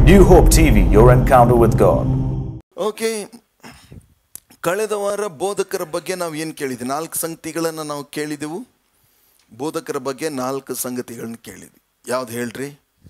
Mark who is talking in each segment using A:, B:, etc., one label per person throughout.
A: New Hope TV, your encounter with God.
B: Okay, ಕಳೆದ ವಾರ ಬೋಧಕರ ಬಗ್ಗೆ ನಾವು ಏನು ಕೇಳಿದ್ವಿ? 4 ಸಂಗತಿಗಳನ್ನು ನಾವು ಕೇಳಿದೆವು. ಬೋಧಕರ ಬಗ್ಗೆ 4 ಸಂಗತಿಗಳನ್ನು ಕೇಳಿದ್ವಿ. ಯಾವ್ದು ಹೇಳ್ರಿ?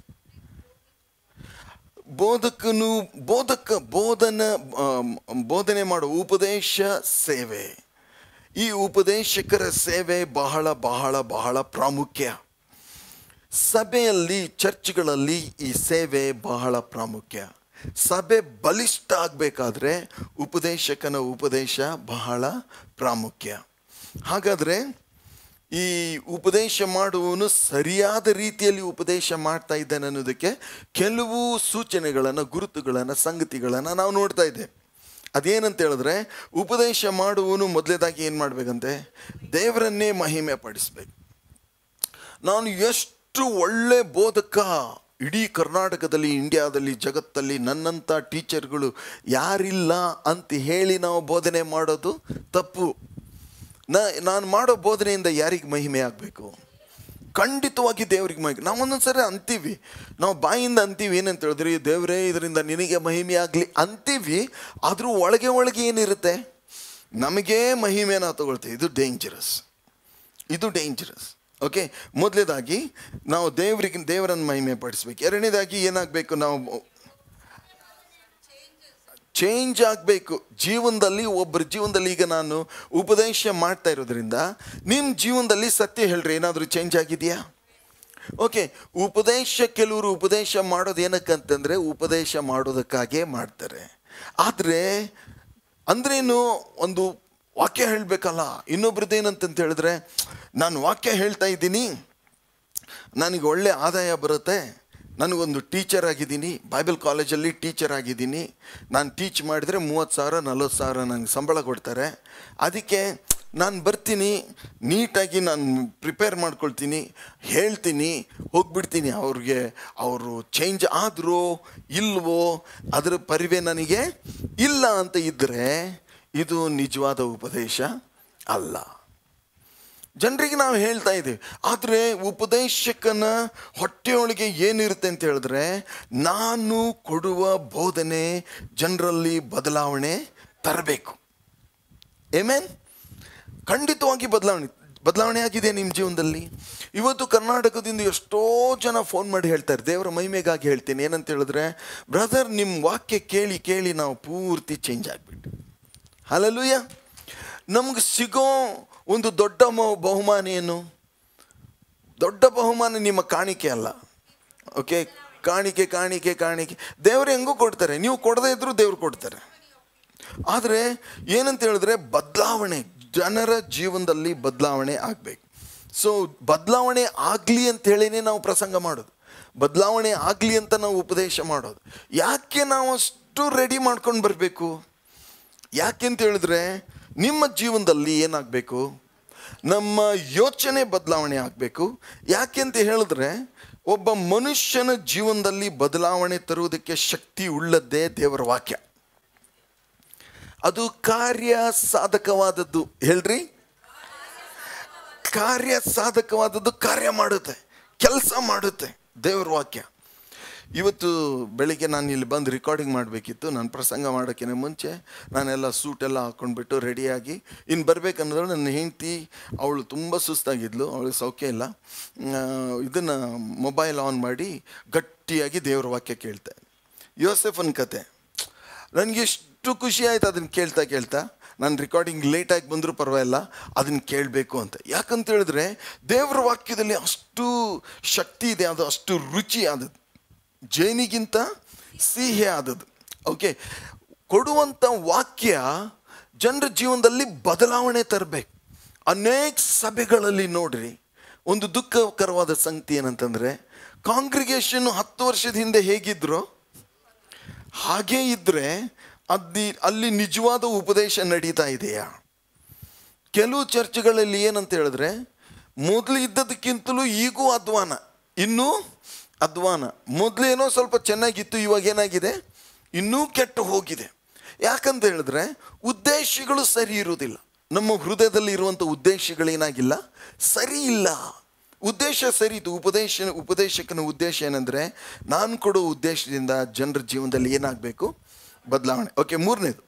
B: ಬೋಧನೆ ಮಾಡೋ ಉಪದೇಶ ಸೇವೆ. ಈ ಉಪದೇಶಕರ ಸೇವೆ ಬಹಳ ಬಹಳ ಬಹಳ ಪ್ರಾಮುಖ್ಯ. ಸಭೆಯಲ್ಲಿ, ಚರ್ಚ್ಗಳಲ್ಲಿ ಈ ಸೇವೆ ಬಹಳ ಪ್ರಾಮುಖ್ಯ. ಸಭೆ ಬಲಿಷ್ಠ ಆಗಬೇಕಾದ್ರೆ ಉಪದೇಶಕನ ಉಪದೇಶ ಬಹಳ ಪ್ರಾಮುಖ್ಯ. ಹಾಗಾದರೆ ಈ ಉಪದೇಶ ಮಾಡುವವನು ಸರಿಯಾದ ರೀತಿಯಲ್ಲಿ ಉಪದೇಶ ಮಾಡ್ತಾ ಇದ್ದಾನೆ ಅನ್ನೋದಕ್ಕೆ ಕೆಲವು ಸೂಚನೆಗಳನ್ನು, ಗುರುತುಗಳನ್ನು, ಸಂಗತಿಗಳನ್ನು ನಾವು ನೋಡ್ತಾ ಇದ್ದೇವೆ. ಅದೇನಂತ ಹೇಳಿದ್ರೆ, ಉಪದೇಶ ಮಾಡುವವನು ಮೊದಲೇದಾಗಿ ಏನು ಮಾಡಬೇಕಂತೆ? ದೇವರನ್ನೇ ಮಹಿಮೆ ಪಡಿಸ್ಬೇಕು. ನಾನು ಎಷ್ಟು ಒಳ್ಳೆ ಬೋಧಕ, ಇಡೀ ಕರ್ನಾಟಕದಲ್ಲಿ, ಇಂಡಿಯಾದಲ್ಲಿ, ಜಗತ್ತಲ್ಲಿ ನನ್ನಂಥ ಟೀಚರ್ಗಳು ಯಾರಿಲ್ಲ ಅಂತ ಹೇಳಿ ನಾವು ಬೋಧನೆ ಮಾಡೋದು ತಪ್ಪು. ನಾನು ಮಾಡೋ ಬೋಧನೆಯಿಂದ ಯಾರಿಗೆ ಮಹಿಮೆ ಆಗಬೇಕು? ಖಂಡಿತವಾಗಿ ದೇವ್ರಿಗೆ ಮಹಿಮೆ. ನಾವು ಒಂದೊಂದ್ಸರಿ ಅಂತೀವಿ, ನಾವು ಬಾಯಿಂದ ಅಂತೀವಿ, ಏನಂತ ಹೇಳಿದ್ರಿ, ದೇವರೇ ಇದರಿಂದ ನಿನಗೆ ಮಹಿಮೆ ಆಗಲಿ ಅಂತೀವಿ. ಆದರೂ ಒಳಗೆ ಒಳಗೆ ಏನಿರುತ್ತೆ? ನಮಗೇ ಮಹಿಮೆನ ತಗೊಳ್ತೀವಿ. ಇದು ಡೇಂಜರಸ್. ಓಕೆ, ಮೊದಲೇದಾಗಿ ನಾವು ದೇವರನ್ನು ಮಹಿಮೆ ಪಡಿಸ್ಬೇಕು. ಎರಡನೇದಾಗಿ ಏನಾಗಬೇಕು? ನಾವು ಚೇಂಜ್ ಆಗಬೇಕು ಜೀವನದಲ್ಲಿ. ಒಬ್ಬರ ಜೀವನದಲ್ಲಿ, ಈಗ ನಾನು ಉಪದೇಶ ಮಾಡ್ತಾ ಇರೋದ್ರಿಂದ ನಿಮ್ಮ ಜೀವನದಲ್ಲಿ ಸತ್ಯ ಹೇಳ್ರಿ, ಏನಾದರೂ ಚೇಂಜ್ ಆಗಿದೆಯಾ? ಓಕೆ, ಕೆಲವರು ಉಪದೇಶ ಮಾಡೋದು ಏನಕ್ಕಂತಂದರೆ ಉಪದೇಶ ಮಾಡೋದಕ್ಕಾಗೇ ಮಾಡ್ತಾರೆ. ಆದರೆ ಅಂದ್ರೇನು? ಒಂದು ವಾಕ್ಯ ಹೇಳಬೇಕಲ್ಲ. ಇನ್ನೊಬ್ರದ್ದು ಏನಂತಂತ ಹೇಳಿದ್ರೆ, ನಾನು ವಾಕ್ಯ ಹೇಳ್ತಾ ಇದ್ದೀನಿ, ನನಗೆ ಒಳ್ಳೆ ಆದಾಯ ಬರುತ್ತೆ, ನನಗೊಂದು ಟೀಚರ್ ಆಗಿದ್ದೀನಿ, ಬೈಬಲ್ ಕಾಲೇಜಲ್ಲಿ ಟೀಚರ್ ಆಗಿದ್ದೀನಿ, ನಾನು ಟೀಚ್ ಮಾಡಿದರೆ 30,000 40,000 ನನಗೆ ಸಂಬಳ ಕೊಡ್ತಾರೆ, ಅದಕ್ಕೆ ನಾನು ಬರ್ತೀನಿ, ನೀಟಾಗಿ ನಾನು ಪ್ರಿಪೇರ್ ಮಾಡ್ಕೊಳ್ತೀನಿ, ಹೇಳ್ತೀನಿ, ಹೋಗ್ಬಿಡ್ತೀನಿ. ಅವರು ಚೇಂಜ್ ಆದರೂ ಇಲ್ವೋ ಅದರ ಪರಿವೆ ನನಗೆ ಇಲ್ಲ ಅಂತ ಇದ್ದರೆ ಇದು ನಿಜವಾದ ಉಪದೇಶ ಅಲ್ಲ. ಜನರಿಗೆ ನಾವು ಹೇಳ್ತಾ ಇದ್ದೀವಿ. ಆದರೆ ಉಪದೇಶಕನ ಹೊಟ್ಟೆಯೊಳಗೆ ಏನಿರುತ್ತೆ ಅಂತ ಹೇಳಿದ್ರೆ, ನಾನು ಕೊಡುವ ಬೋಧನೆ ಜನರಲ್ಲಿ ಬದಲಾವಣೆ ತರಬೇಕು. ಆಮೆನ್. ಖಂಡಿತವಾಗಿ ಬದಲಾವಣೆ ಆಗಿದೆ ನಿಮ್ಮ ಜೀವನದಲ್ಲಿ. ಇವತ್ತು ಕರ್ನಾಟಕದಿಂದ ಎಷ್ಟೋ ಜನ ಫೋನ್ ಮಾಡಿ ಹೇಳ್ತಾರೆ, ದೇವರ ಮಹಿಮೆಗಾಗಿ ಹೇಳ್ತೀನಿ, ಏನಂತ ಹೇಳಿದ್ರೆ, ಬ್ರದರ್ ನಿಮ್ಮ ವಾಕ್ಯ ಕೇಳಿ ಕೇಳಿ ನಾವು ಪೂರ್ತಿ ಚೇಂಜ್ ಆಗಿಬಿಟ್ಟು. ಹಲ್ಲೆಲೂಯಾ. ನಮ್ಗೆ ಸಿಗೋ ಒಂದು ದೊಡ್ಡ ಬಹುಮಾನ ಏನು? ದೊಡ್ಡ ಬಹುಮಾನ ನಿಮ್ಮ ಕಾಣಿಕೆ ಅಲ್ಲ. ಓಕೆ, ಕಾಣಿಕೆ ದೇವರು ಹೆಂಗೂ ಕೊಡ್ತಾರೆ, ನೀವು ಕೊಡದೇ ಇದ್ರೂ ದೇವ್ರು ಕೊಡ್ತಾರೆ. ಆದರೆ ಏನಂತ ಹೇಳಿದ್ರೆ, ಬದಲಾವಣೆ, ಜನರ ಜೀವನದಲ್ಲಿ ಬದಲಾವಣೆ ಆಗಬೇಕು. ಸೊ ಬದಲಾವಣೆ ಆಗಲಿ ಅಂತೇಳಿನೇ ನಾವು ಪ್ರಸಂಗ ಮಾಡೋದು, ಬದಲಾವಣೆ ಆಗಲಿ ಅಂತ ನಾವು ಉಪದೇಶ ಮಾಡೋದು. ಯಾಕೆ ನಾವು ಅಷ್ಟು ರೆಡಿ ಮಾಡ್ಕೊಂಡು ಬರಬೇಕು? ಯಾಕೆ ಅಂತ ಹೇಳಿದ್ರೆ, ನಿಮ್ಮ ಜೀವನದಲ್ಲಿ ಏನಾಗಬೇಕು? ನಮ್ಮ ಯೋಚನೆ ಬದಲಾವಣೆ ಆಗಬೇಕು. ಯಾಕೆ ಅಂತ ಹೇಳಿದ್ರೆ, ಒಬ್ಬ ಮನುಷ್ಯನ ಜೀವನದಲ್ಲಿ ಬದಲಾವಣೆ ತರುವುದಕ್ಕೆ ಶಕ್ತಿ ಉಳ್ಳದ್ದೇ ದೇವರ ವಾಕ್ಯ. ಅದು ಕಾರ್ಯ ಸಾಧಕವಾದದ್ದು. ಹೇಳ್ರಿ, ಕಾರ್ಯ ಸಾಧಕವಾದದ್ದು. ಕಾರ್ಯ ಮಾಡುತ್ತೆ, ಕೆಲಸ ಮಾಡುತ್ತೆ ದೇವರ ವಾಕ್ಯ. ಇವತ್ತು ಬೆಳಿಗ್ಗೆ ನಾನು ಇಲ್ಲಿ ಬಂದು ರೆಕಾರ್ಡಿಂಗ್ ಮಾಡಬೇಕಿತ್ತು. ನಾನು ಪ್ರಸಂಗ ಮಾಡೋಕ್ಕಿಂತ ಮುಂಚೆ ನಾನೆಲ್ಲ ಸೂಟೆಲ್ಲ ಹಾಕ್ಕೊಂಡ್ಬಿಟ್ಟು ರೆಡಿಯಾಗಿ ಇನ್ನು ಬರಬೇಕನ್ನೋದು, ನನ್ನ ಹೆಂಡತಿ ಅವಳು ತುಂಬ ಸುಸ್ತಾಗಿದ್ಲು, ಅವಳಿಗೆ ಸೌಖ್ಯ ಇಲ್ಲ. ಇದನ್ನು ಮೊಬೈಲ್ ಆನ್ ಮಾಡಿ ಗಟ್ಟಿಯಾಗಿ ದೇವ್ರ ವಾಕ್ಯ ಕೇಳ್ತೆ. ಯೋಸೆಫನ ಕತೆ ನನಗೆ ಎಷ್ಟು ಖುಷಿ ಆಯಿತು ಅದನ್ನು ಕೇಳ್ತಾ. ನಾನು ರೆಕಾರ್ಡಿಂಗ್ ಲೇಟಾಗಿ ಬಂದರೂ ಪರವಾಗಿಲ್ಲ, ಅದನ್ನು ಕೇಳಬೇಕು ಅಂತ. ಯಾಕಂತ ಹೇಳಿದ್ರೆ, ದೇವ್ರ ವಾಕ್ಯದಲ್ಲಿ ಅಷ್ಟು ಶಕ್ತಿ ಇದೆ, ಅದು ಅಷ್ಟು ರುಚಿ ಆದದ್ದು, ಜೇನಿಗಿಂತ ಸಿಹಿ ಆದದ್ದು. ಓಕೆ, ಕೊಡುವಂಥ ವಾಕ್ಯ ಜನರ ಜೀವನದಲ್ಲಿ ಬದಲಾವಣೆ ತರಬೇಕು. ಅನೇಕ ಸಭೆಗಳಲ್ಲಿ ನೋಡ್ರಿ, ಒಂದು ದುಃಖಕರವಾದ ಸಂಗತಿ ಏನಂತಂದರೆ, ಕಾಂಗ್ರಿಗೇಷನ್ 10 ವರ್ಷದ ಹಿಂದೆ ಹೇಗಿದ್ರು ಹಾಗೇ ಇದ್ದರೆ ಅಲ್ಲಿ ನಿಜವಾದ ಉಪದೇಶ ನಡೀತಾ ಇದೆಯಾ? ಕೆಲವು ಚರ್ಚ್ಗಳಲ್ಲಿ ಏನಂತ ಹೇಳಿದ್ರೆ, ಮೊದಲು ಇದ್ದದಕ್ಕಿಂತಲೂ ಈಗೂ ಇನ್ನೂ ಅಧ್ವಾನ. ಮೊದಲೇನೋ ಸ್ವಲ್ಪ ಚೆನ್ನಾಗಿತ್ತು, ಇವಾಗ ಏನಾಗಿದೆ? ಇನ್ನೂ ಕೆಟ್ಟು ಹೋಗಿದೆ. ಯಾಕಂತ ಹೇಳಿದ್ರೆ ಉದ್ದೇಶಗಳು ಸರಿ ಇರುವುದಿಲ್ಲ. ನಮ್ಮ ಹೃದಯದಲ್ಲಿ ಇರುವಂಥ ಉದ್ದೇಶಗಳೇನಾಗಿಲ್ಲ, ಸರಿ ಇಲ್ಲ. ಉದ್ದೇಶ ಸರಿ ಇದು. ಉಪದೇಶಕನ ಉದ್ದೇಶ ಏನಂದರೆ, ನಾನು ಕೊಡೋ ಉದ್ದೇಶದಿಂದ ಜನರ ಜೀವನದಲ್ಲಿ ಏನಾಗಬೇಕು, ಬದಲಾವಣೆ. ಓಕೆ, ಮೂರನೇದು,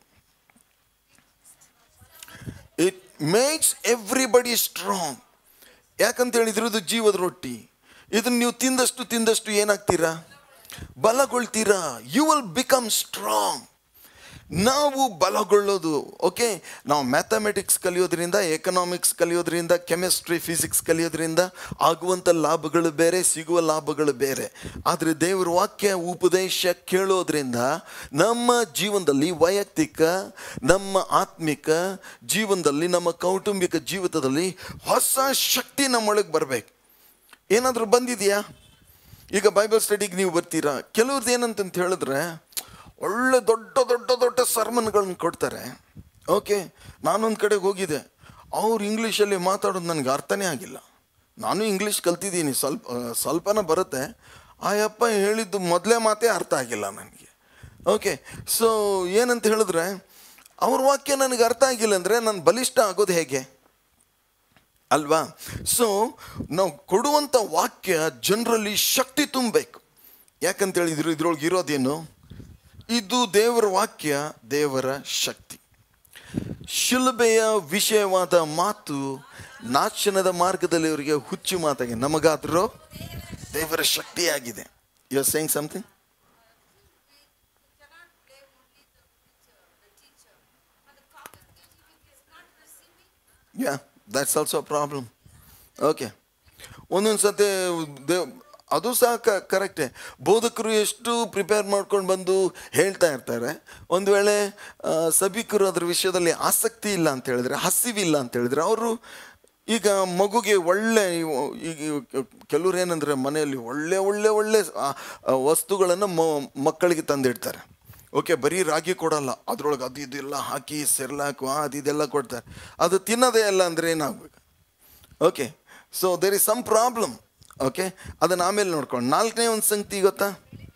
B: ಇಟ್ ಮೇಕ್ಸ್ ಎವ್ರಿಬಡಿ ಸ್ಟ್ರಾಂಗ್. ಯಾಕಂತ ಹೇಳಿದ್ರು ಇದು ಜೀವದ ರೊಟ್ಟಿ. ಇದನ್ನು ನೀವು ತಿಂದಷ್ಟು ಏನಾಗ್ತೀರಾ, ಬಲಗೊಳ್ತೀರಾ. You will become strong. ನಾವು ಬಲಗೊಳ್ಳೋದು. ಓಕೆ, ನಾವು ಮ್ಯಾಥಮೆಟಿಕ್ಸ್ ಕಲಿಯೋದ್ರಿಂದ, ಎಕನಾಮಿಕ್ಸ್ ಕಲಿಯೋದ್ರಿಂದ, ಕೆಮಿಸ್ಟ್ರಿ, ಫಿಸಿಕ್ಸ್ ಕಲಿಯೋದ್ರಿಂದ ಆಗುವಂಥ ಲಾಭಗಳು ಬೇರೆ, ಸಿಗುವ ಲಾಭಗಳು ಬೇರೆ. ಆದರೆ ದೇವರ ವಾಕ್ಯ ಉಪದೇಶ ಕೇಳೋದ್ರಿಂದ ನಮ್ಮ ಜೀವನದಲ್ಲಿ, ವೈಯಕ್ತಿಕ, ನಮ್ಮ ಆತ್ಮಿಕ ಜೀವನದಲ್ಲಿ, ನಮ್ಮ ಕೌಟುಂಬಿಕ ಜೀವಿತದಲ್ಲಿ ಹೊಸ ಶಕ್ತಿ ನಮ್ಮೊಳಗೆ ಬರಬೇಕು. ಏನಾದರೂ ಬಂದಿದೆಯಾ? ಈಗ ಬೈಬಲ್ ಸ್ಟಡಿಗೆ ನೀವು ಬರ್ತೀರಾ, ಕೆಲವ್ರದ್ದು ಏನಂತಂತ ಹೇಳಿದ್ರೆ ಒಳ್ಳೆ ದೊಡ್ಡ ಸರ್ಮನ್ಗಳನ್ನ ಕೊಡ್ತಾರೆ. ಓಕೆ, ನಾನೊಂದು ಕಡೆಗೆ ಹೋಗಿದ್ದೆ, ಅವ್ರು ಇಂಗ್ಲೀಷಲ್ಲಿ ಮಾತಾಡೋದು ನನಗೆ ಅರ್ಥನೇ ಆಗಿಲ್ಲ. ನಾನು ಇಂಗ್ಲೀಷ್ ಕಲ್ತಿದ್ದೀನಿ, ಸ್ವಲ್ಪನ ಬರುತ್ತೆ. ಆ ಯಪ್ಪ ಹೇಳಿದ್ದು ಮೊದಲೇ ಮಾತೇ ಅರ್ಥ ಆಗಿಲ್ಲ ನನಗೆ. ಓಕೆ, ಸೊ ಏನಂತ ಹೇಳಿದ್ರೆ, ಅವ್ರ ವಾಕ್ಯ ನನಗೆ ಅರ್ಥ ಆಗಿಲ್ಲ ಅಂದರೆ ನಾನು ಬಲಿಷ್ಠ ಆಗೋದು ಹೇಗೆ ಅಲ್ವಾ? ಸೊ ನಾವು ಕೊಡುವಂಥ ವಾಕ್ಯ ಜನರಲ್ಲಿ ಶಕ್ತಿ ತುಂಬಬೇಕು. ಯಾಕಂತೇಳಿದ್ರು ಇದ್ರೊಳಗೆ ಇರೋದೇನು, ಇದು ದೇವರ ವಾಕ್ಯ, ದೇವರ ಶಕ್ತಿ. ಶಿಲುಬೆಯ ವಿಷಯವಾದ ಮಾತು ನಾಶನದ ಮಾರ್ಗದಲ್ಲಿ ಅವರಿಗೆ ಹುಚ್ಚು ಮಾತಾಗಿ, ನಮಗಾದರೂ ದೇವರ ಶಕ್ತಿಯಾಗಿದೆ. You are saying something? Yeah, that's also a problem. Okay, ಒಂದೊಂದು ಸತಿ ಅದು ಸಹ ಕರೆಕ್ಟೇ. ಬೋಧಕರು ಎಷ್ಟು ಪ್ರಿಪೇರ್ ಮಾಡ್ಕೊಂಡು ಬಂದು ಹೇಳ್ತಾ ಇರ್ತಾರೆ. ಒಂದು ವೇಳೆ ಸಭಿಕರು ಅದ್ರ ವಿಷಯದಲ್ಲಿ ಆಸಕ್ತಿ ಇಲ್ಲ ಅಂತ ಹೇಳಿದ್ರೆ, ಹಸಿವಿಲ್ಲ ಅಂತ ಹೇಳಿದ್ರೆ, ಅವರು ಈಗ ಮಗುಗೆ ಒಳ್ಳೆ, ಈಗ ಕೆಲವ್ರು ಏನಂದರೆ ಮನೆಯಲ್ಲಿ ಒಳ್ಳೆ ಒಳ್ಳೆ ಒಳ್ಳೆ ವಸ್ತುಗಳನ್ನು ಮಕ್ಕಳಿಗೆ ತಂದಿಡ್ತಾರೆ. ಓಕೆ, ಬರೀ ರಾಗಿ ಕೊಡಲ್ಲ, ಅದರೊಳಗೆ ಅದು ಇದೆಲ್ಲ ಹಾಕಿ ಸೆರ್ಲಾಕು ಅದು ಇದೆಲ್ಲ ಕೊಡ್ತಾರೆ. ಅದು ತಿನ್ನೋದೇ ಅಲ್ಲ ಅಂದರೆ ಏನಾಗಬೇಕು? Okay, so there is some problem. Okay, ಅದನ್ನು ಆಮೇಲೆ ನೋಡ್ಕೊಂಡು. ನಾಲ್ಕನೇ ಒಂದು ಸಂಗತಿ ಗೊತ್ತಾ?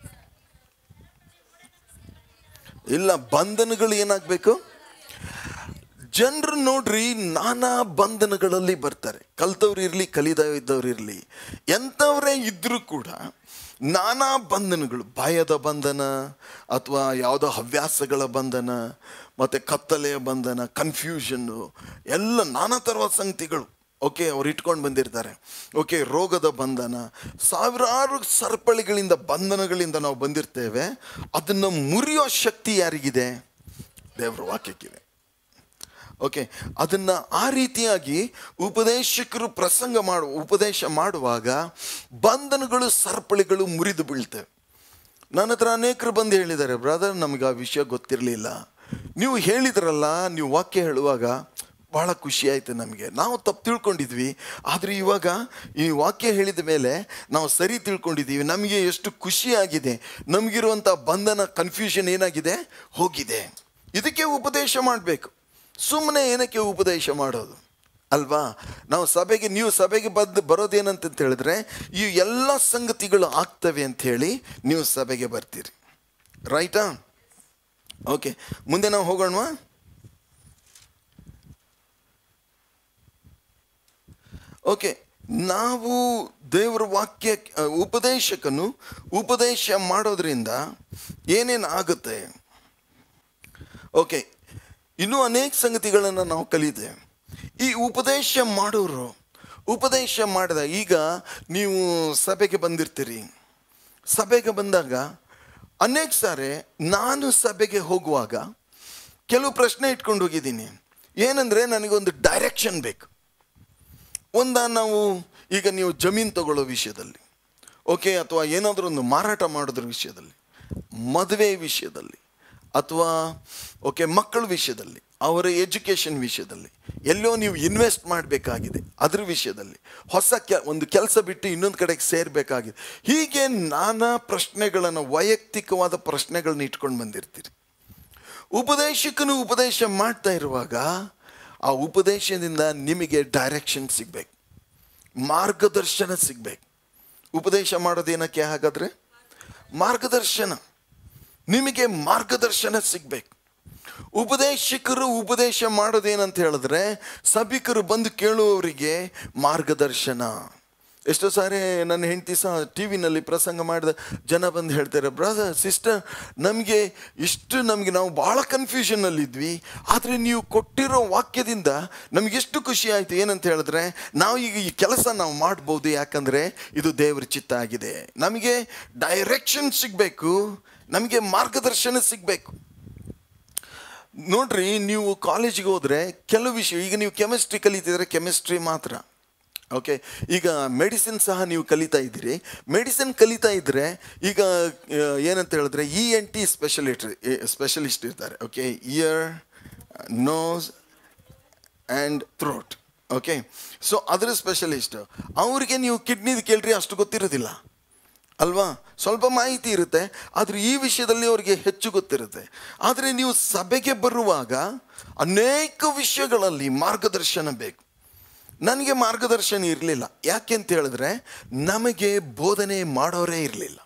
B: ಇಲ್ಲ, ಬಂಧನಗಳು ಏನಾಗಬೇಕು? ಜನರು ನೋಡ್ರಿ ನಾನಾ ಬಂಧನಗಳಲ್ಲಿ ಬರ್ತಾರೆ. ಕಲ್ತವ್ರು ಇರಲಿ, ಕಲಿದ ಇದ್ದವ್ರು ಇರಲಿ, ಎಂಥವರೇ ಇದ್ದರೂ ಕೂಡ ನಾನಾ ಬಂಧನಗಳು, ಭಯದ ಬಂಧನ ಅಥವಾ ಯಾವುದೋ ಹವ್ಯಾಸಗಳ ಬಂಧನ, ಮತ್ತು ಕತ್ತಲೆಯ ಬಂಧನ, ಕನ್ಫ್ಯೂಷನ್ನು, ಎಲ್ಲ ನಾನಾ ಥರದ ಸಂಗತಿಗಳು. ಓಕೆ, ಅವ್ರು ಇಟ್ಕೊಂಡು ಬಂದಿರ್ತಾರೆ. ಓಕೆ, ರೋಗದ ಬಂಧನ, ಸಾವಿರಾರು ಸರಪಳಿಗಳಿಂದ, ಬಂಧನಗಳಿಂದ ನಾವು ಬಂದಿರ್ತೇವೆ. ಅದನ್ನು ಮುರಿಯೋ ಶಕ್ತಿ ಯಾರಿಗಿದೆ? ದೇವರ ವಾಕ್ಯಕ್ಕಿದೆ. ಓಕೆ, ಅದನ್ನು ಆ ರೀತಿಯಾಗಿ ಉಪದೇಶಕರು ಉಪದೇಶ ಮಾಡುವಾಗ ಬಂಧನಗಳು, ಸರಪಳಿಗಳು ಮುರಿದು ಬೀಳ್ತೇವೆ. ನನ್ನ ಹತ್ರ ಅನೇಕರು ಬಂದು ಹೇಳಿದ್ದಾರೆ, ಬ್ರದರ್ ನಮಗೆ ಆ ವಿಷಯ ಗೊತ್ತಿರಲಿಲ್ಲ, ನೀವು ಹೇಳಿದ್ರಲ್ಲ, ನೀವು ವಾಕ್ಯ ಹೇಳುವಾಗ ಭಾಳ ಖುಷಿ ಆಯಿತು ನಮಗೆ. ನಾವು ತಪ್ಪು ತಿಳ್ಕೊಂಡಿದ್ವಿ, ಆದರೆ ಇವಾಗ ಈ ವಾಕ್ಯ ಹೇಳಿದ ಮೇಲೆ ನಾವು ಸರಿ ತಿಳ್ಕೊಂಡಿದ್ದೀವಿ. ನಮಗೆ ಎಷ್ಟು ಖುಷಿಯಾಗಿದೆ. ನಮಗಿರುವಂಥ ಬಂಧನ, ಕನ್ಫ್ಯೂಷನ್ ಏನಾಗಿದೆ, ಹೋಗಿದೆ. ಇದಕ್ಕೆ ಉಪದೇಶ ಮಾಡಬೇಕು. ಸುಮ್ಮನೆ ಏನಕ್ಕೆ ಉಪದೇಶ ಮಾಡೋದು ಅಲ್ವಾ? ನೀವು ಸಭೆಗೆ ಬರೋದೇನಂತ ಹೇಳಿದ್ರೆ, ಈ ಎಲ್ಲ ಸಂಗತಿಗಳು ಆಗ್ತವೆ ಅಂಥೇಳಿ ನೀವು ಸಭೆಗೆ ಬರ್ತೀರಿ. ರೈಟಾ? ಓಕೆ, ಮುಂದೆ ನಾವು ಹೋಗೋಣವಾ? ಓಕೆ, ನಾವು ದೇವರ ವಾಕ್ಯ, ಉಪದೇಶಕನು ಉಪದೇಶ ಮಾಡೋದ್ರಿಂದ ಏನೇನು ಆಗುತ್ತೆ? ಓಕೆ, ಇನ್ನೂ ಅನೇಕ ಸಂಗತಿಗಳನ್ನು ನಾವು ಕಲಿತೇವೆ. ಈ ಉಪದೇಶ ಮಾಡೋರು ಉಪದೇಶ ಮಾಡಿದ, ಈಗ ನೀವು ಸಭೆಗೆ ಬಂದಿರ್ತೀರಿ. ಸಭೆಗೆ ಬಂದಾಗ ಅನೇಕ ಸಾರಿ ನಾನು ಸಭೆಗೆ ಹೋಗುವಾಗ ಕೆಲವು ಪ್ರಶ್ನೆ ಇಟ್ಕೊಂಡು ಹೋಗಿದ್ದೀನಿ. ಏನಂದರೆ, ನನಗೊಂದು ಡೈರೆಕ್ಷನ್ ಬೇಕು. ನಾವು ಈಗ ನೀವು ಜಮೀನು ತಗೊಳ್ಳೋ ವಿಷಯದಲ್ಲಿ, ಓಕೆ, ಅಥವಾ ಏನಾದರೂ ಒಂದು ಮಾರಾಟ ಮಾಡೋದ್ರ ವಿಷಯದಲ್ಲಿ, ಮದುವೆ ವಿಷಯದಲ್ಲಿ, ಅಥವಾ ಓಕೆ ಮಕ್ಕಳ ವಿಷಯದಲ್ಲಿ, ಅವರ ಎಜುಕೇಷನ್ ವಿಷಯದಲ್ಲಿ, ಎಲ್ಲೋ ನೀವು ಇನ್ವೆಸ್ಟ್ ಮಾಡಬೇಕಾಗಿದೆ ಅದ್ರ ವಿಷಯದಲ್ಲಿ, ಒಂದು ಕೆಲಸ ಬಿಟ್ಟು ಇನ್ನೊಂದು ಕಡೆಗೆ ಸೇರಬೇಕಾಗಿದೆ. ಹೀಗೆ ನಾನಾ ಪ್ರಶ್ನೆಗಳನ್ನು, ವೈಯಕ್ತಿಕವಾದ ಪ್ರಶ್ನೆಗಳನ್ನ ಇಟ್ಕೊಂಡು ಬಂದಿರ್ತೀರಿ. ಉಪದೇಶಕನು ಉಪದೇಶ ಮಾಡ್ತಾ ಇರುವಾಗ ಆ ಉಪದೇಶದಿಂದ ನಿಮಗೆ ಡೈರೆಕ್ಷನ್ ಸಿಗಬೇಕು, ಮಾರ್ಗದರ್ಶನ ಸಿಗಬೇಕು. ಉಪದೇಶ ಮಾಡೋದೇನಕ್ಕೆ? ಹಾಗಾದರೆ ಮಾರ್ಗದರ್ಶನ, ನಿಮಗೆ ಮಾರ್ಗದರ್ಶನ ಸಿಗಬೇಕು. ಉಪದೇಶಕರು ಉಪದೇಶ ಮಾಡೋದೇನಂತ ಹೇಳಿದ್ರೆ, ಸಭಿಕರು ಬಂದು ಕೇಳುವವರಿಗೆ ಮಾರ್ಗದರ್ಶನ. ಎಷ್ಟೋ ಸಾರಿ ನನ್ನ ಹೆಂಡತಿ ಸಹ ಟಿ ವಿನಲ್ಲಿ ಪ್ರಸಂಗ ಮಾಡಿದ ಜನ ಬಂದು ಹೇಳ್ತಾರೆ, ಬ್ರದರ್ ಸಿಸ್ಟರ್ ನಮಗೆ ನಾವು ಭಾಳ ಕನ್ಫ್ಯೂಷನ್ನಲ್ಲಿದ್ವಿ, ಆದರೆ ನೀವು ಕೊಟ್ಟಿರೋ ವಾಕ್ಯದಿಂದ ನಮಗೆಷ್ಟು ಖುಷಿ ಆಯಿತು. ಏನಂತ ಹೇಳಿದ್ರೆ, ನಾವು ಈಗ ಈ ಕೆಲಸ ನಾವು ಮಾಡ್ಬೋದು, ಯಾಕಂದರೆ ಇದು ದೇವರ ಚಿತ್ತ ಆಗಿದೆ. ನಮಗೆ ಡೈರೆಕ್ಷನ್ ಸಿಗಬೇಕು, ನಮಗೆ ಮಾರ್ಗದರ್ಶನ ಸಿಗಬೇಕು. ನೋಡ್ರಿ, ನೀವು ಕಾಲೇಜಿಗೆ ಹೋದರೆ ಕೆಲವು ವಿಷಯ, ಈಗ ನೀವು ಕೆಮಿಸ್ಟ್ರಿ ಕಲಿತಿದ್ರೆ ಕೆಮಿಸ್ಟ್ರಿ ಮಾತ್ರ, ಓಕೆ. ಈಗ ಮೆಡಿಸಿನ್ ಸಹ ನೀವು ಕಲಿತಾ ಇದ್ದೀರಿ. ಮೆಡಿಸಿನ್ ಕಲಿತಾ ಇದ್ದರೆ ಈಗ ಏನಂತ ಹೇಳಿದ್ರೆ ENT ಸ್ಪೆಷಲಿಸ್ಟ್ ಇರ್ತಾರೆ, okay. Ear, nose and throat, okay. So ಅದರ ಸ್ಪೆಷಲಿಸ್ಟ್. ಅವರಿಗೆ ನೀವು ಕಿಡ್ನಿದು ಕೇಳ್ರಿ, ಅಷ್ಟು ಗೊತ್ತಿರೋದಿಲ್ಲ ಅಲ್ವಾ? ಸ್ವಲ್ಪ ಮಾಹಿತಿ ಇರುತ್ತೆ, ಆದರೆ ಈ ವಿಷಯದಲ್ಲಿ ಅವರಿಗೆ ಹೆಚ್ಚು ಗೊತ್ತಿರುತ್ತೆ. ಆದರೆ ನೀವು ಸಭೆಗೆ ಬರುವಾಗ ಅನೇಕ ವಿಷಯಗಳಲ್ಲಿ ಮಾರ್ಗದರ್ಶನ ಬೇಕು. ನನಗೆ ಮಾರ್ಗದರ್ಶನ ಇರಲಿಲ್ಲ. ಯಾಕೆ ಅಂತ ಹೇಳಿದ್ರೆ, ನಮಗೆ ಬೋಧನೆ ಮಾಡೋರೇ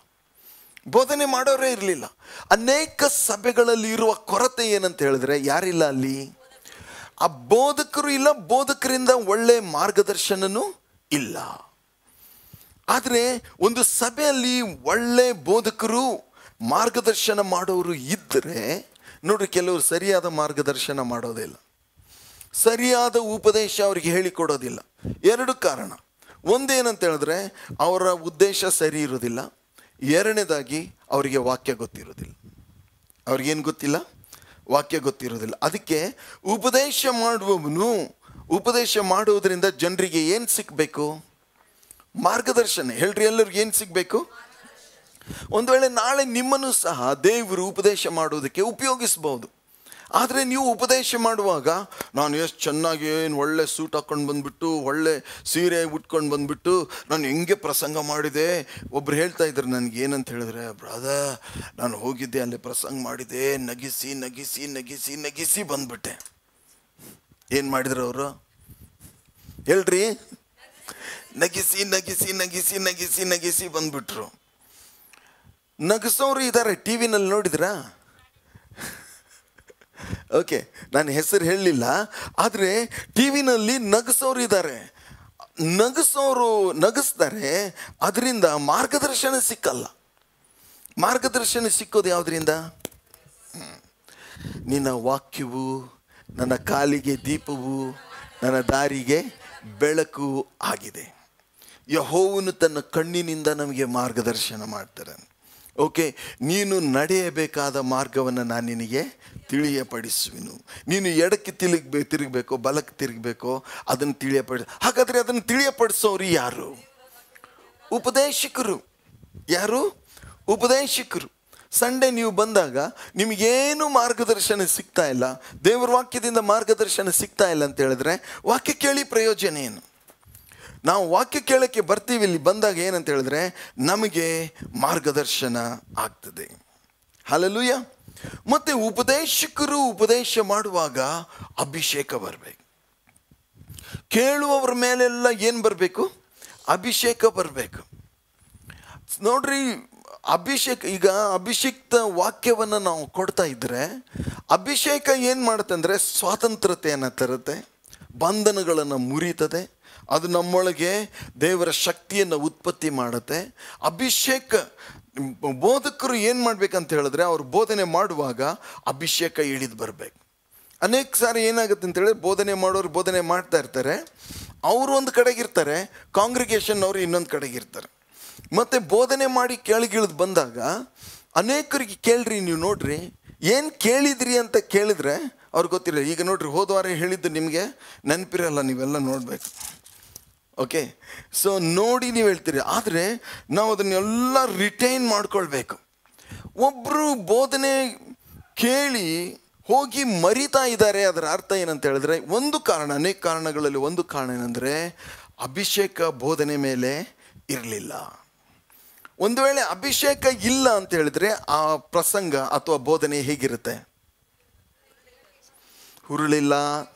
B: ಇರಲಿಲ್ಲ. ಅನೇಕ ಸಭೆಗಳಲ್ಲಿ ಇರುವ ಕೊರತೆ ಏನಂತ ಹೇಳಿದ್ರೆ, ಯಾರಿಲ್ಲ ಅಲ್ಲಿ? ಆ ಬೋಧಕರು ಇಲ್ಲ, ಬೋಧಕರಿಂದ ಒಳ್ಳೆ ಮಾರ್ಗದರ್ಶನನೂ ಇಲ್ಲ. ಆದರೆ ಒಂದು ಸಭೆಯಲ್ಲಿ ಒಳ್ಳೆ ಬೋಧಕರು, ಮಾರ್ಗದರ್ಶನ ಮಾಡೋರು ಇದ್ದರೆ ನೋಡ್ರಿ, ಕೆಲವರು ಸರಿಯಾದ ಮಾರ್ಗದರ್ಶನ ಮಾಡೋದಿಲ್ಲ, ಸರಿಯಾದ ಉಪದೇಶ ಅವರಿಗೆ ಹೇಳಿಕೊಡೋದಿಲ್ಲ. 2 ಕಾರಣ. ಒಂದೇನಂತ ಹೇಳಿದ್ರೆ, ಅವರ ಉದ್ದೇಶ ಸರಿ ಇರೋದಿಲ್ಲ. 2ನೇದಾಗಿ, ಅವರಿಗೆ ವಾಕ್ಯ ಗೊತ್ತಿರೋದಿಲ್ಲ. ಅವ್ರಿಗೇನು ಗೊತ್ತಿಲ್ಲ? ವಾಕ್ಯ ಗೊತ್ತಿರೋದಿಲ್ಲ. ಅದಕ್ಕೆ ಉಪದೇಶ ಮಾಡುವವನು ಉಪದೇಶ ಮಾಡುವುದರಿಂದ ಜನರಿಗೆ ಏನು ಸಿಗಬೇಕು? ಮಾರ್ಗದರ್ಶನ. ಹೇಳ್ರಿ, ಎಲ್ಲರಿಗೂ ಏನು ಸಿಗಬೇಕು? ಒಂದು ವೇಳೆ ನಾಳೆ ನಿಮ್ಮನ್ನು ಸಹ ದೇವರು ಉಪದೇಶ ಮಾಡುವುದಕ್ಕೆ ಉಪಯೋಗಿಸ್ಬೋದು. ಆದರೆ ನೀವು ಉಪದೇಶ ಮಾಡುವಾಗ, ನಾನು ಎಷ್ಟು ಚೆನ್ನಾಗಿ ಒಳ್ಳೆ ಸೂಟ್ ಹಾಕ್ಕೊಂಡು ಬಂದುಬಿಟ್ಟು, ಒಳ್ಳೆ ಸೀರೆ ಉಟ್ಕೊಂಡು ಬಂದುಬಿಟ್ಟು ನಾನು ಹೆಂಗೆ ಪ್ರಸಂಗ ಮಾಡಿದೆ. ಒಬ್ರು ಹೇಳ್ತಾ ಇದ್ರು ನನಗೆ, ಏನಂತ ಹೇಳಿದ್ರೆ, ಬ್ರದರ್ ನಾನು ಹೋಗಿದ್ದೆ, ಅಲ್ಲಿ ಪ್ರಸಂಗ ಮಾಡಿದೆ, ನಗಿಸಿ ಬಂದ್ಬಿಟ್ಟೆ. ಏನು ಮಾಡಿದ್ರು ಅವರು? ಹೇಳ್ರಿ, ನಗಿಸಿ ಬಂದ್ಬಿಟ್ರು. ನಗಿಸೋರು ಇದ್ದಾರೆ, ಟಿ ವಿನಲ್ಲಿ ನೋಡಿದ್ರಾ? ಓಕೆ, ನಾನು ಹೆಸರು ಹೇಳಲಿಲ್ಲ, ಆದರೆ ಟಿ ವಿನಲ್ಲಿ ನಗಿಸೋರು ಇದ್ದಾರೆ. ನಗಿಸ್ತಾರೆ, ಅದರಿಂದ ಮಾರ್ಗದರ್ಶನ ಸಿಕ್ಕಲ್ಲ. ಮಾರ್ಗದರ್ಶನ ಸಿಕ್ಕೋದು ಯಾವುದರಿಂದ? ನಿನ್ನ ವಾಕ್ಯವು ನನ್ನ ಕಾಲಿಗೆ ದೀಪವು, ನನ್ನ ದಾರಿಗೆ ಬೆಳಕು ಆಗಿದೆ. ಯೆಹೋವನು ತನ್ನ ಕಣ್ಣಿನಿಂದ ನಮಗೆ ಮಾರ್ಗದರ್ಶನ ಮಾಡ್ತಾರೆ. ಓಕೆ, ನೀನು ನಡೆಯಬೇಕಾದ ಮಾರ್ಗವನ್ನು ನಾನು ನಿನಗೆ ತಿಳಿಯಪಡಿಸುವೆನು. ನೀನು ಎಡಕ್ಕೆ ತಿರುಗಬೇಕೋ ಬಲಕ್ಕೆ ತಿರುಗಬೇಕೋ ಅದನ್ನು ಹಾಗಾದರೆ ಅದನ್ನು ತಿಳಿಯಪಡಿಸೋರು ಯಾರು? ಉಪದೇಶಕರು. ಯಾರು? ಉಪದೇಶಕರು. ಸಂಡೇ ನೀವು ಬಂದಾಗ ನಿಮಗೇನು ಮಾರ್ಗದರ್ಶನ ಸಿಗ್ತಾ ಇಲ್ಲ, ದೇವರ ವಾಕ್ಯದಿಂದ ಮಾರ್ಗದರ್ಶನ ಸಿಗ್ತಾ ಇಲ್ಲ ಅಂತ ಹೇಳಿದ್ರೆ, ವಾಕ್ಯ ಕೇಳಿ ಪ್ರಯೋಜನ ಏನು? ನಾವು ವಾಕ್ಯ ಕೇಳೋಕ್ಕೆ ಬರ್ತೀವಿ, ಇಲ್ಲಿ ಬಂದಾಗ ಏನಂತ ಹೇಳಿದ್ರೆ ನಮಗೆ ಮಾರ್ಗದರ್ಶನ ಆಗ್ತದೆ. ಹಲ್ಲೆಲೂಯಾ. ಮತ್ತು ಉಪದೇಶಕರು ಉಪದೇಶ ಮಾಡುವಾಗ ಅಭಿಷೇಕ ಬರಬೇಕು. ಕೇಳುವವರ ಮೇಲೆಲ್ಲ ಏನು ಬರಬೇಕು? ಅಭಿಷೇಕ ಬರಬೇಕು. ನೋಡ್ರಿ, ಈಗ ಅಭಿಷಿಕ್ತ ವಾಕ್ಯವನ್ನು ನಾವು ಕೊಡ್ತಾ ಇದ್ದರೆ, ಅಭಿಷೇಕ ಏನು ಮಾಡುತ್ತೆ ಅಂದರೆ ಸ್ವಾತಂತ್ರ್ಯತೆಯನ್ನು ತರುತ್ತೆ, ಬಂಧನಗಳನ್ನು ಮುರಿತದೆ, ಅದು ನಮ್ಮೊಳಗೆ ದೇವರ ಶಕ್ತಿಯನ್ನು ಉತ್ಪತ್ತಿ ಮಾಡುತ್ತೆ. ಅಭಿಷೇಕ ಬೋಧಕರು ಏನು ಮಾಡಬೇಕಂತ ಹೇಳಿದ್ರೆ, ಅವರು ಬೋಧನೆ ಮಾಡುವಾಗ ಅಭಿಷೇಕ ಇಳಿದು ಬರಬೇಕು. ಅನೇಕ ಸಾರಿ ಏನಾಗುತ್ತೆ ಅಂತೇಳಿ, ಬೋಧನೆ ಮಾಡೋರು ಬೋಧನೆ ಮಾಡ್ತಾ ಇರ್ತಾರೆ, ಅವರು ಒಂದು ಕಡೆಗಿರ್ತಾರೆ, ಕಾಂಗ್ರಿಗೇಷನ್ ಅವರು ಇನ್ನೊಂದು ಕಡೆಗಿರ್ತಾರೆ. ಮತ್ತು ಬೋಧನೆ ಮಾಡಿ ಕೆಳಗಿಳಿದು ಬಂದಾಗ ಅನೇಕರಿಗೆ ಕೇಳ್ರಿ, ನೀವು ನೋಡ್ರಿ ಏನು ಕೇಳಿದ್ರಿ ಅಂತ ಕೇಳಿದ್ರೆ ಅವ್ರಿಗೆ ಗೊತ್ತಿಲ್ಲ. ಈಗ ನೋಡ್ರಿ, ಹೋದವಾರ ಹೇಳಿದ್ದು ನಿಮಗೆ ನೆನಪಿರಲ್ಲ, ನೀವೆಲ್ಲ ನೋಡಬೇಕು. ಓಕೆ, ಸೊ ನೋಡಿ ನೀವು ಹೇಳ್ತೀರಿ, ಆದರೆ ನಾವು ಅದನ್ನೆಲ್ಲ ರಿಟೈನ್ ಮಾಡ್ಕೊಳ್ಬೇಕು. ಒಬ್ಬರು ಬೋಧನೆ ಕೇಳಿ ಹೋಗಿ ಮರಿತಾ ಇದ್ದಾರೆ, ಅದರ ಅರ್ಥ ಏನಂತ ಹೇಳಿದ್ರೆ, ಒಂದು ಕಾರಣ, ಅನೇಕ ಕಾರಣಗಳಲ್ಲಿ ಒಂದು ಕಾರಣ ಏನಂದರೆ ಅಭಿಷೇಕ ಬೋಧನೆ ಮೇಲೆ ಇರಲಿಲ್ಲ. ಒಂದು ವೇಳೆ ಅಭಿಷೇಕ ಇಲ್ಲ ಅಂತ ಹೇಳಿದ್ರೆ ಆ ಪ್ರಸಂಗ ಅಥವಾ ಬೋಧನೆ ಹೇಗಿರುತ್ತೆ? ಹುರುಳಿಲ್ಲ.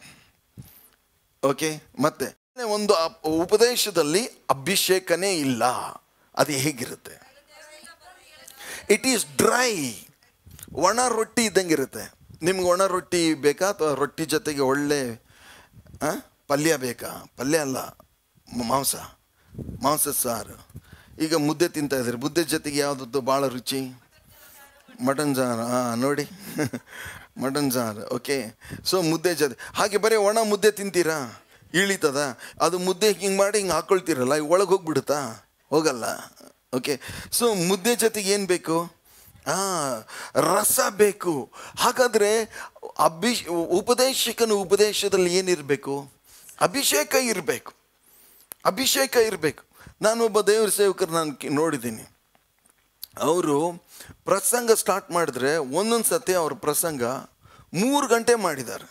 B: ಓಕೆ, ಮತ್ತೆ ಒಂದು ಉಪದೇಶದಲ್ಲಿ ಅಭಿಷೇಕನೇ ಇಲ್ಲ, ಅದು ಹೇಗಿರುತ್ತೆ? ಇಟ್ ಈಸ್ ಡ್ರೈ, ಒಣ ರೊಟ್ಟಿ ಇದ್ದಂಗಿರುತ್ತೆ. ನಿಮ್ಗೆ ಒಣ ರೊಟ್ಟಿ ಬೇಕಾ ಅಥವಾ ರೊಟ್ಟಿ ಜೊತೆಗೆ ಒಳ್ಳೆ ಪಲ್ಯ ಬೇಕಾ? ಪಲ್ಯ ಅಲ್ಲ, ಮಾಂಸ. ಮಾಂಸದ ಸಾರು. ಈಗ ಮುದ್ದೆ ತಿಂತಾ ಇದ್ದಾರೆ, ಮುದ್ದೆ ಜೊತೆಗೆ ಯಾವುದದ್ದು ಭಾಳ ರುಚಿ? ಮಟನ್ ಸಾರು. ನೋಡಿ ಮಟನ್ ಸಾರು. ಓಕೆ, ಸೊ ಮುದ್ದೆ ಜೊತೆ ಹಾಗೆ ಬರೀ ಒಣ ಮುದ್ದೆ ತಿಂತೀರಾ? ಇಳಿತದ ಅದು ಮುದ್ದೆ ಹಿಂಗೆ ಮಾಡಿ ಹಿಂಗೆ ಹಾಕ್ಕೊಳ್ತೀರಲ್ಲ, ಒಳಗೆ ಹೋಗ್ಬಿಡುತ್ತಾ? ಹೋಗಲ್ಲ. ಓಕೆ, ಸೊ ಮುದ್ದೆ ಜೊತೆಗೆ ಏನು ಬೇಕು? ರಸ ಬೇಕು. ಹಾಗಾದರೆ ಉಪದೇಶಕನ ಉಪದೇಶದಲ್ಲಿ ಏನಿರಬೇಕು? ಅಭಿಷೇಕ ಇರಬೇಕು. ಅಭಿಷೇಕ ಇರಬೇಕು. ನಾನೊಬ್ಬ ದೇವ್ರ ಸೇವಕರು ನಾನು ನೋಡಿದ್ದೀನಿ. ಅವರು ಪ್ರಸಂಗ ಸ್ಟಾರ್ಟ್ ಮಾಡಿದ್ರೆ ಒಂದೊಂದು ಸತಿ ಅವ್ರ ಪ್ರಸಂಗ 3 ಗಂಟೆ ಮಾಡಿದ್ದಾರೆ.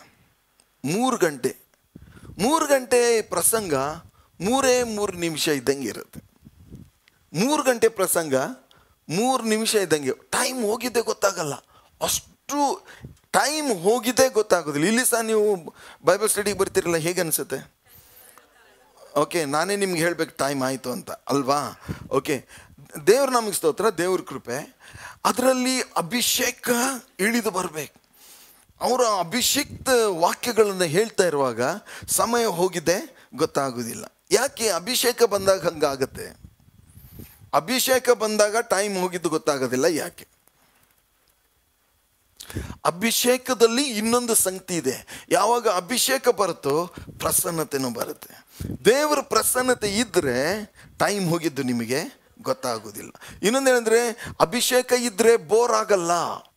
B: 3 ಗಂಟೆ ಪ್ರಸಂಗ 3 ನಿಮಿಷ ಇದ್ದಂಗೆ ಇರುತ್ತೆ. 3 ಗಂಟೆ ಪ್ರಸಂಗ 3 ನಿಮಿಷ ಇದ್ದಂಗೆ. ಟೈಮ್ ಹೋಗಿದ್ದೇ ಗೊತ್ತಾಗಲ್ಲ. ಅಷ್ಟು ಟೈಮ್ ಹೋಗಿದ್ದೇ ಗೊತ್ತಾಗೋದಿಲ್ಲ. ಇಲ್ಲಿ ಸಹ ನೀವು ಬೈಬಲ್ ಸ್ಟಡಿಗೆ ಬರ್ತಿರಲ್ಲ, ಹೇಗೆ ಅನಿಸುತ್ತೆ? ಓಕೆ, ನಾನೇ ನಿಮ್ಗೆ ಹೇಳ್ಬೇಕು ಟೈಮ್ ಆಯಿತು ಅಂತ ಅಲ್ವಾ? ಓಕೆ, ದೇವ್ರ ನಮಗೆ ಸ್ತೋತ್ರ, ದೇವ್ರ ಕೃಪೆ. ಅದರಲ್ಲಿ ಅಭಿಷೇಕ ಇಳಿದು ಬರಬೇಕು. ಅವರ ಅಭಿಷೇಕ್ತ ವಾಕ್ಯಗಳನ್ನು ಹೇಳ್ತಾ ಇರುವಾಗ ಸಮಯ ಹೋಗಿದ್ದೆ ಗೊತ್ತಾಗೋದಿಲ್ಲ. ಯಾಕೆ? ಅಭಿಷೇಕ ಬಂದಾಗ ಹಂಗಾಗತ್ತೆ. ಅಭಿಷೇಕ ಬಂದಾಗ ಟೈಮ್ ಹೋಗಿದ್ದು ಗೊತ್ತಾಗೋದಿಲ್ಲ. ಯಾಕೆ? ಅಭಿಷೇಕದಲ್ಲಿ ಇನ್ನೊಂದು ಸಂಗತಿ ಇದೆ. ಯಾವಾಗ ಅಭಿಷೇಕ ಬರುತ್ತೋ ಪ್ರಸನ್ನತೆನೂ ಬರುತ್ತೆ. ದೇವರ ಪ್ರಸನ್ನತೆ ಇದ್ದರೆ ಟೈಮ್ ಹೋಗಿದ್ದು ನಿಮಗೆ ಗೊತ್ತಾಗೋದಿಲ್ಲ. ಇನ್ನೊಂದೇನೆಂದರೆ, ಅಭಿಷೇಕ ಇದ್ದರೆ ಬೋರ್ ಆಗಲ್ಲ.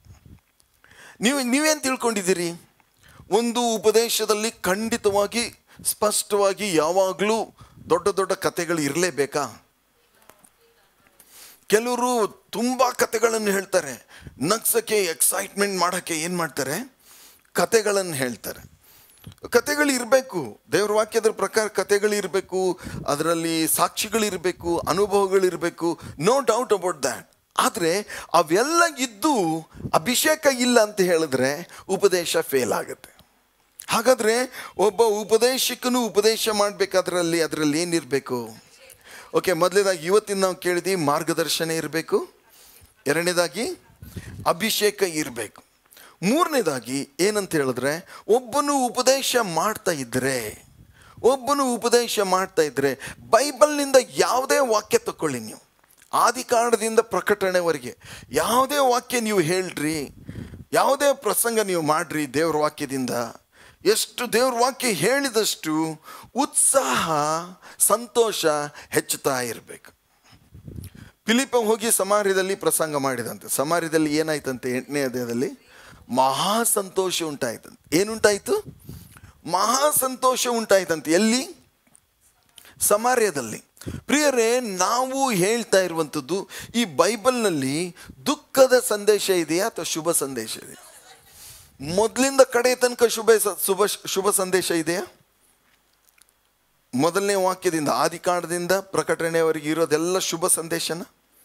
B: ನೀವೇನು ತಿಳ್ಕೊಂಡಿದ್ದೀರಿ? ಒಂದು ಉಪದೇಶದಲ್ಲಿ ಖಂಡಿತವಾಗಿ ಸ್ಪಷ್ಟವಾಗಿ ಯಾವಾಗಲೂ ದೊಡ್ಡ ದೊಡ್ಡ ಕಥೆಗಳು ಇರಲೇಬೇಕಾ? ಕೆಲವರು ತುಂಬ ಕಥೆಗಳನ್ನು ಹೇಳ್ತಾರೆ. ನಗ್ಸಕ್ಕೆ, ಎಕ್ಸೈಟ್ಮೆಂಟ್ ಮಾಡೋಕ್ಕೆ ಏನು ಮಾಡ್ತಾರೆ? ಕಥೆಗಳನ್ನು ಹೇಳ್ತಾರೆ. ಕಥೆಗಳಿರಬೇಕು. ದೇವ್ರ ವಾಕ್ಯದ ಪ್ರಕಾರ ಕಥೆಗಳಿರಬೇಕು, ಅದರಲ್ಲಿ ಸಾಕ್ಷಿಗಳಿರಬೇಕು, ಅನುಭವಗಳಿರಬೇಕು. No doubt about that. ಆದರೆ ಅವೆಲ್ಲ ಇದ್ದು ಅಭಿಷೇಕ ಇಲ್ಲ ಅಂತ ಹೇಳಿದ್ರೆ ಉಪದೇಶ ಫೇಲ್ ಆಗುತ್ತೆ. ಹಾಗಾದರೆ ಒಬ್ಬ ಉಪದೇಶಕನು ಉಪದೇಶ ಮಾಡಬೇಕಾದ್ರಲ್ಲಿ ಅದರಲ್ಲಿ ಏನಿರಬೇಕು? ಓಕೆ, ಮೊದಲನೇದಾಗಿ ಇವತ್ತಿನ ನಾವು ಕೇಳಿದ್ವಿ, ಮಾರ್ಗದರ್ಶನ ಇರಬೇಕು. ಎರಡನೇದಾಗಿ ಅಭಿಷೇಕ ಇರಬೇಕು. ಮೂರನೇದಾಗಿ ಏನಂತ ಹೇಳಿದ್ರೆ, ಒಬ್ಬನು ಉಪದೇಶ ಮಾಡ್ತಾ ಇದ್ದರೆ ಬೈಬಲ್ನಿಂದ ಯಾವುದೇ ವಾಕ್ಯ ತಗೊಳ್ಳಿ ನೀವು, ಆದಿಕಾಂಡದಿಂದ ಪ್ರಕಟಣೆವರೆಗೆ ಯಾವುದೇ ವಾಕ್ಯ ನೀವು ಹೇಳ್ರಿ, ಯಾವುದೇ ಪ್ರಸಂಗ ನೀವು ಮಾಡ್ರಿ, ದೇವ್ರ ವಾಕ್ಯದಿಂದ ಎಷ್ಟು ದೇವ್ರ ವಾಕ್ಯ ಹೇಳಿದಷ್ಟು ಉತ್ಸಾಹ, ಸಂತೋಷ ಹೆಚ್ಚುತ್ತಾ ಇರಬೇಕು. ಫಿಲಿಪ್ಪ ಹೋಗಿ ಸಮಾರ್ಯದಲ್ಲಿ ಪ್ರಸಂಗ ಮಾಡಿದಂತೆ. ಸಮಾರ್ಯದಲ್ಲಿ ಏನಾಯ್ತಂತೆ? 8ನೇ ಅಧ್ಯಾಯದಲ್ಲಿ ಮಹಾ ಸಂತೋಷ ಉಂಟಾಯ್ತಂತೆ. ಏನುಂಟಾಯಿತು? ಮಹಾ ಸಂತೋಷ ಉಂಟಾಯ್ತಂತೆ. ಎಲ್ಲಿ? ಸಮಾರ್ಯದಲ್ಲಿ. ಪ್ರಿಯರೇ, ನಾವು ಹೇಳ್ತಾ ಇರುವಂಥದ್ದು ಈ ಬೈಬಲ್ನಲ್ಲಿ ದುಃಖದ ಸಂದೇಶ ಇದೆಯಾ ಅಥವಾ ಶುಭ ಸಂದೇಶ ಇದೆಯಾ? ಮೊದಲಿಂದ ಕಡೆ ತನಕ ಶುಭ ಸಂದೇಶ ಇದೆಯಾ? ಮೊದಲನೇ ವಾಕ್ಯದಿಂದ ಆದಿಕಾಂಡದಿಂದ ಪ್ರಕಟಣೆಯವರೆಗೆ ಇರೋದೆಲ್ಲ ಶುಭ ಸಂದೇಶನ?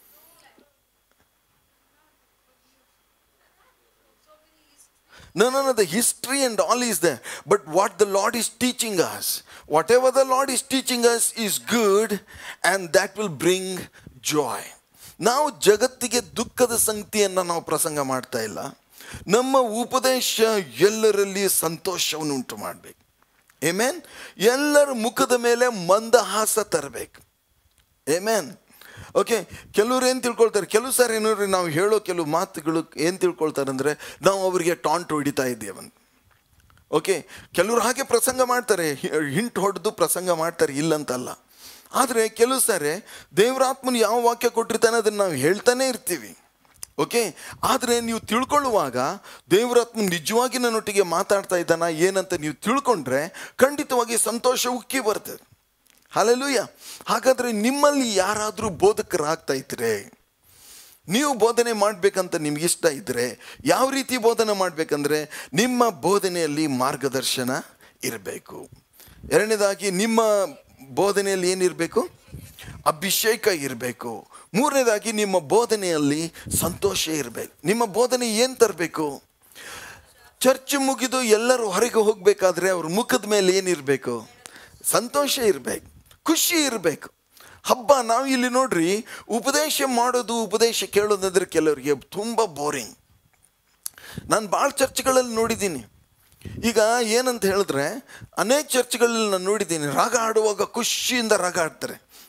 B: No, the history and all is there. But what the Lord is teaching us, whatever the Lord is teaching us is good, and that will bring joy. ನಾವು ಜಗತ್ತಿಗೆ ದುಃಖದ ಸಂಗತಿಯನ್ನು ನಾವು ಪ್ರಸಂಗ ಮಾಡ್ತಾ ಇಲ್ಲ. ನಮ್ಮ ಉಪದೇಶ ಎಲ್ಲರಲ್ಲಿ ಸಂತೋಷವನ್ನು ಉಂಟು ಮಾಡಬೇಕು. ಆಮೆನ್. ಎಲ್ಲರ ಮುಖದ ಮೇಲೆ ಮಂದಹಾಸ ತರಬೇಕು. ಆಮೆನ್. ಓಕೆ, ಕೆಲವ್ರು ಏನು ತಿಳ್ಕೊಳ್ತಾರೆ, ಕೆಲವು ಸಾರಿ ಏನೋರಿ ನಾವು ಹೇಳೋ ಕೆಲವು ಮಾತುಗಳು ಏನು ತಿಳ್ಕೊಳ್ತಾರೆ ಅಂದರೆ, ನಾವು ಅವರಿಗೆ ಟಾಂಟ್ ಹೊಡಿತಾ ಇದ್ದೇವಂತ. ಓಕೆ, ಕೆಲವರು ಹಾಗೆ ಪ್ರಸಂಗ ಮಾಡ್ತಾರೆ, ಹಿಂಟ್ ಹೊಡೆದು ಪ್ರಸಂಗ ಮಾಡ್ತಾರೆ, ಇಲ್ಲಂತಲ್ಲ. ಆದರೆ ಕೆಲವು ಸಾರಿ ದೇವರಾತ್ಮನು ಯಾವ ವಾಕ್ಯ ಕೊಟ್ಟಿರ್ತಾನೆ ಅದನ್ನು ನಾವು ಹೇಳ್ತಾನೆ ಇರ್ತೀವಿ. ಓಕೆ, ಆದರೆ ನೀವು ತಿಳ್ಕೊಳ್ಳುವಾಗ ದೇವರಾತ್ಮ ನಿಜವಾಗಿ ನನ್ನೊಟ್ಟಿಗೆ ಮಾತಾಡ್ತಾ ಇದ್ದಾನ ಏನಂತ ನೀವು ತಿಳ್ಕೊಂಡ್ರೆ ಖಂಡಿತವಾಗಿ ಸಂತೋಷ ಉಕ್ಕಿ ಬರ್ತದೆ. ಹಲ್ಲೆಲೂಯಾ. ಹಾಗಾದರೆ ನಿಮ್ಮಲ್ಲಿ ಯಾರಾದರೂ ಬೋಧಕರಾಗ್ತಾ ಇದ್ರೆ, ನೀವು ಬೋಧನೆ ಮಾಡಬೇಕಂತ ನಿಮಗಿಷ್ಟ ಇದ್ದರೆ ಯಾವ ರೀತಿ ಬೋಧನೆ ಮಾಡಬೇಕಂದ್ರೆ, ನಿಮ್ಮ ಬೋಧನೆಯಲ್ಲಿ ಮಾರ್ಗದರ್ಶನ ಇರಬೇಕು. ಎರಡನೇದಾಗಿ ನಿಮ್ಮ ಬೋಧನೆಯಲ್ಲಿ ಏನಿರಬೇಕು? ಅಭಿಷೇಕ ಇರಬೇಕು. ಮೂರನೇದಾಗಿ ನಿಮ್ಮ ಬೋಧನೆಯಲ್ಲಿ ಸಂತೋಷ ಇರಬೇಕು. ನಿಮ್ಮ ಬೋಧನೆ ಏನು ತರಬೇಕು? ಚರ್ಚ್ ಮುಗಿದು ಎಲ್ಲರೂ ಹೊರಗೆ ಹೋಗಬೇಕಾದ್ರೆ ಅವ್ರ ಮುಖದ ಮೇಲೆ ಏನಿರಬೇಕು? ಸಂತೋಷ ಇರಬೇಕು, ಖುಷಿ ಇರಬೇಕು. ಹಬ್ಬ ನಾವು ಇಲ್ಲಿ ನೋಡ್ರಿ, ಉಪದೇಶ ಮಾಡೋದು, ಉಪದೇಶ ಕೇಳೋದಂದ್ರೆ ಕೆಲವರಿಗೆ ತುಂಬ ಬೋರಿಂಗ್. ನಾನು ಭಾಳ ಚರ್ಚ್ಗಳಲ್ಲಿ ನೋಡಿದ್ದೀನಿ. ಈಗ ಏನಂತ ಹೇಳಿದ್ರೆ, ಅನೇಕ ಚರ್ಚ್ಗಳಲ್ಲಿ ನಾನು ನೋಡಿದ್ದೀನಿ, ರಾಗ ಆಡುವಾಗ ಖುಷಿಯಿಂದ ರಾಗ ಆಡ್ತಾರೆ.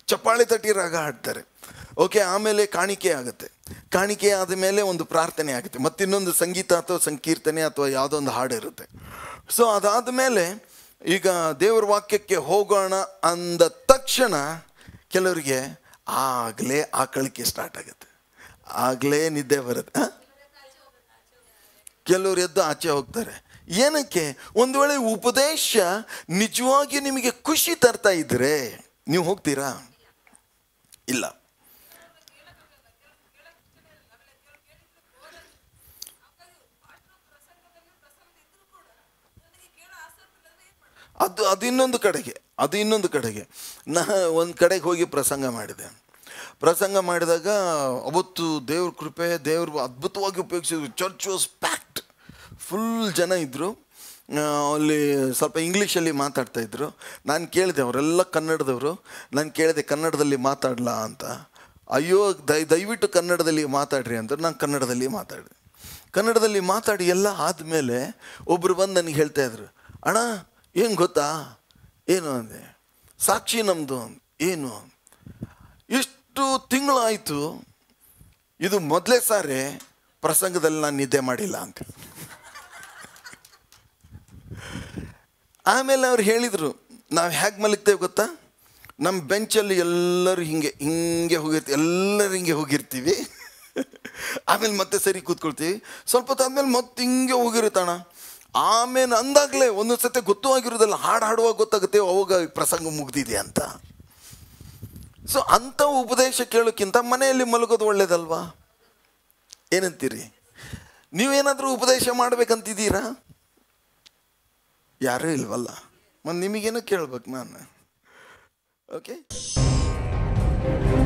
B: ಚಪ್ಪಾಳೆ ತಟ್ಟಿ ರಾಗ ಹಾಡ್ತಾರೆ. ಓಕೆ, ಆಮೇಲೆ ಕಾಣಿಕೆ ಆಗುತ್ತೆ. ಕಾಣಿಕೆ ಆದ ಮೇಲೆ ಒಂದು ಪ್ರಾರ್ಥನೆ ಆಗುತ್ತೆ, ಮತ್ತಿನ್ನೊಂದು ಸಂಗೀತ ಅಥವಾ ಸಂಕೀರ್ತನೆ ಅಥವಾ ಯಾವುದೋ ಒಂದು ಹಾಡು ಇರುತ್ತೆ. ಸೊ ಅದಾದ ಮೇಲೆ ಈಗ ದೇವರ ವಾಕ್ಯಕ್ಕೆ ಹೋಗೋಣ ಅಂದ ತಕ್ಷಣ ಕೆಲವರಿಗೆ ಆಗಲೇ ಆಕಳಿಕೆ ಸ್ಟಾರ್ಟ್ ಆಗುತ್ತೆ, ಆಗಲೇ ನಿದ್ದೆ ಬರುತ್ತೆ. ಕೆಲವರು ಎದ್ದು ಆಚೆ ಹೋಗ್ತಾರೆ. ಏನಕ್ಕೆ? ಒಂದು ವೇಳೆ ಉಪದೇಶ ನಿಜವಾಗಿ ನಿಮಗೆ ಖುಷಿ ತರ್ತಾ ಇದ್ರೆ ನೀವು ಹೋಗ್ತೀರಾ? ಇಲ್ಲ. ಅದು ಇನ್ನೊಂದು ಕಡೆಗೆ ನಾ ಒಂದು ಕಡೆಗೆ ಹೋಗಿ ಪ್ರಸಂಗ ಮಾಡಿದಾಗ ಅವತ್ತು ದೇವ್ರ ಕೃಪೆ, ದೇವ್ರು ಅದ್ಭುತವಾಗಿ ಉಪಯೋಗಿಸಿದ್ರು. ಚರ್ಚ್ ವಾಸ್ ಪ್ಯಾಕ್ಡ್, ಫುಲ್ ಜನ ಇದ್ದರು. ಅಲ್ಲಿ ಸ್ವಲ್ಪ ಇಂಗ್ಲೀಷಲ್ಲಿ ಮಾತಾಡ್ತಾಯಿದ್ರು. ನಾನು ಕೇಳಿದೆ, ಅವರೆಲ್ಲ ಕನ್ನಡದವರು. ನಾನು ಕೇಳಿದೆ ಕನ್ನಡದಲ್ಲಿ ಮಾತಾಡಲಾ ಅಂತ. ಅಯ್ಯೋ ದಯವಿಟ್ಟು ಕನ್ನಡದಲ್ಲಿ ಮಾತಾಡ್ರಿ ಅಂತ ನಾನು ಕನ್ನಡದಲ್ಲಿ ಮಾತಾಡಿ ಎಲ್ಲ ಆದಮೇಲೆ ಒಬ್ಬರು ಬಂದು ನನಗೆ ಹೇಳ್ತಾಯಿದ್ರು, ಅಣ್ಣ ಏನು ಗೊತ್ತಾ? ಏನು ಅಂದೆ. ಸಾಕ್ಷಿ ನಮ್ಮದು. ಏನು? ಇಷ್ಟು ತಿಂಗಳಾಯಿತು, ಇದು ಮೊದಲೇ ಸಾರಿ ಪ್ರಸಂಗದಲ್ಲಿ ನಾನು ನಿದ್ದೆ ಮಾಡಿಲ್ಲ ಅಂತ. ಆಮೇಲೆ ಅವ್ರು ಹೇಳಿದರು, ನಾವು ಹೇಗೆ ಮಲಗ್ತೇವೆ ಗೊತ್ತಾ? ನಮ್ಮ ಬೆಂಚಲ್ಲಿ ಎಲ್ಲರೂ ಹಿಂಗೆ ಹೋಗಿರ್ತೀವಿ. ಆಮೇಲೆ ಮತ್ತೆ ಸರಿ ಕೂತ್ಕೊಳ್ತೀವಿ. ಸ್ವಲ್ಪ ಹೊತ್ತಾದ್ಮೇಲೆ ಮತ್ತೆ ಹಿಂಗೆ ಹೋಗಿರುತ್ತಣ್ಣ. ಆಮೇಲೆ ಅಂದಾಗಲೇ ಒಂದೊಂದು ಸತಿ ಗೊತ್ತೂ ಆಗಿರೋದಲ್ಲ, ಹಾಡುವಾಗ ಗೊತ್ತಾಗುತ್ತೆ ಅವಾಗ ಪ್ರಸಂಗ ಮುಗ್ದಿದೆ ಅಂತ. ಸೊ ಅಂಥ ಉಪದೇಶ ಕೇಳೋಕ್ಕಿಂತ ಮನೆಯಲ್ಲಿ ಮಲಗೋದು ಒಳ್ಳೇದಲ್ವಾ? ಏನಂತೀರಿ? ನೀವೇನಾದರೂ ಉಪದೇಶ ಮಾಡ್ಬೇಕಂತಿದ್ದೀರಾ? ಯಾರೂ ಇಲ್ವಲ್ಲ. ಮತ್ತು ನಿಮಗೇನು ಕೇಳ್ಬೇಕು ನಾನು. ಓಕೆ.